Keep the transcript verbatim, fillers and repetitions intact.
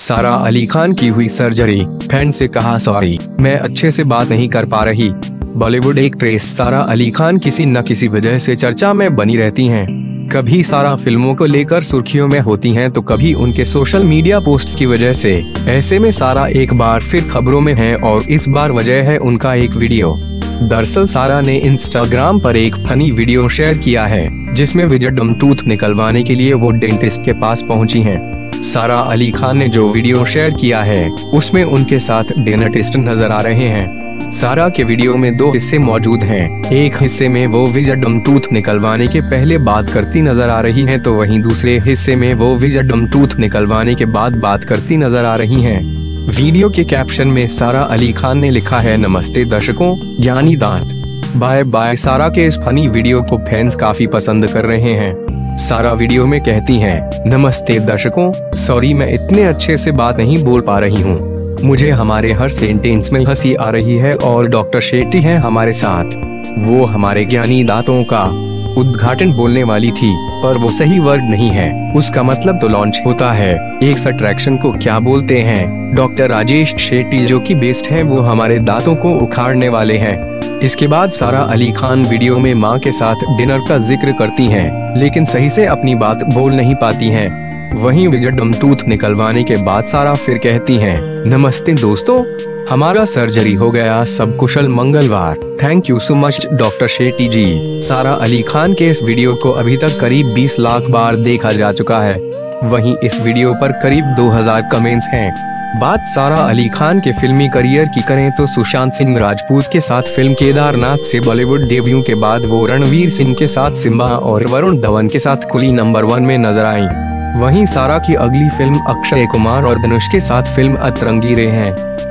सारा अली खान की हुई सर्जरी, फैन से कहा सॉरी, मैं अच्छे से बात नहीं कर पा रही। बॉलीवुड एक्ट्रेस सारा अली खान किसी न किसी वजह से चर्चा में बनी रहती हैं। कभी सारा फिल्मों को लेकर सुर्खियों में होती हैं तो कभी उनके सोशल मीडिया पोस्ट्स की वजह से। ऐसे में सारा एक बार फिर खबरों में हैं और इस बार वजह है उनका एक वीडियो। दरअसल सारा ने इंस्टाग्राम पर एक फनी वीडियो शेयर किया है जिसमें विजडम टूथ निकलवाने के लिए वो डेंटिस्ट के पास पहुंची हैं। सारा अली खान ने जो वीडियो शेयर किया है उसमें उनके साथ डेंटिस्ट नजर आ रहे हैं। सारा के वीडियो में दो हिस्से मौजूद हैं। एक हिस्से में वो विजडम टूथ निकलवाने के पहले बात करती नजर आ रही हैं तो वहीं दूसरे हिस्से में वो विजडम टूथ निकलवाने के बाद बात करती नजर आ रही हैं। वीडियो के कैप्शन में सारा अली खान ने लिखा है, नमस्ते दर्शकों, यानी दांत बाय बाय। सारा के इस फनी वीडियो को फैंस काफी पसंद कर रहे हैं। सारा वीडियो में कहती हैं, नमस्ते दर्शकों, सॉरी मैं इतने अच्छे से बात नहीं बोल पा रही हूँ। मुझे हमारे हर सेंटेंस में हंसी आ रही है और डॉक्टर शेट्टी हैं हमारे साथ। वो हमारे ज्ञानी दांतों का उद्घाटन बोलने वाली थी पर वो सही वर्ड नहीं है, उसका मतलब तो लॉन्च होता है। एक अट्रैक्शन को क्या बोलते हैं? डॉक्टर राजेश शेट्टी जो कि बेस्ट हैं वो हमारे दांतों को उखाड़ने वाले हैं। इसके बाद सारा अली खान वीडियो में मां के साथ डिनर का जिक्र करती हैं, लेकिन सही से अपनी बात बोल नहीं पाती हैं। वहीं विजडम टूथ निकलवाने के बाद सारा फिर कहती हैं, नमस्ते दोस्तों, हमारा सर्जरी हो गया, सब कुशल मंगलवार। Thank you so much doctor Shetty ji. Sara Ali Khan के इस वीडियो को अभी तक करीब बीस लाख बार देखा जा चुका है। वहीं इस वीडियो पर करीब दो हज़ार कमेंट्स हैं। बात सारा अली खान के फिल्मी करियर की करें तो सुशांत सिंह राजपूत के साथ फिल्म केदारनाथ से बॉलीवुड डेब्यू के बाद वो रणवीर सिंह के साथ सिम्बा और वरुण धवन के साथ कुली नंबर वन में नजर आईं। वहीं सारा की अगली फिल्म अक्षय कुमार और धनुष के साथ फिल्म अतरंगी रे हैं।